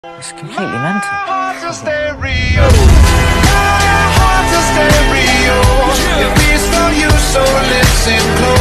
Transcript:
It's completely mental. Heart's a stereo. My heart's a stereo. It beats for you, so listen close.